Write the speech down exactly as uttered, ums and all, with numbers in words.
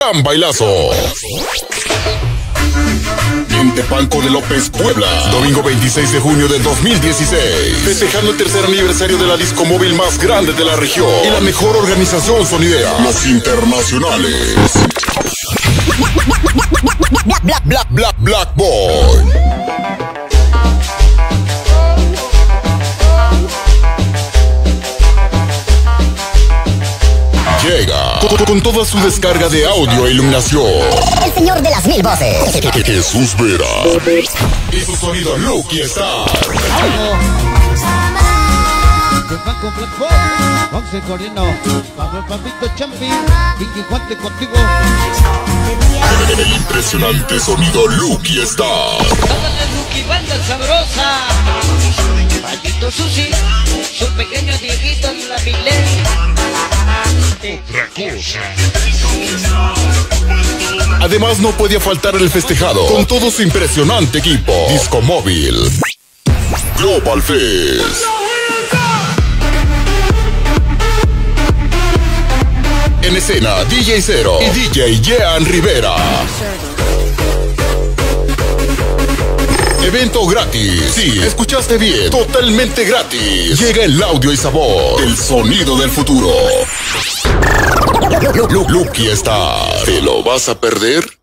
gran bailazo. En Tepanco de López, Puebla, domingo veintiséis de junio del dos mil dieciséis, festejando el tercer aniversario de la disco móvil más grande de la región y la mejor organización sonidera, Los Internacionales. Black, Black, Black, Black Boy. Llega con, con toda su descarga de audio e iluminación. El señor de las mil voces. Jesús Vera. Y su sonido Lucky Star. Once corriendo, Pablo Papito Champi, Vicky Juante contigo. El impresionante sonido Lucky Star. Toda la Lucky banda sabrosa. Maldito Susi, su pequeño Dieguito en la Milén. Otra cosa. Además no podía faltar el festejado con todo su impresionante equipo. Disco móvil Global Fest. En escena, D J Zero y D J Jean Rivera. Evento gratis. Sí, escuchaste bien. Totalmente gratis. Llega el audio y sabor. El sonido del futuro. Lucky Star. ¿Te lo vas a perder?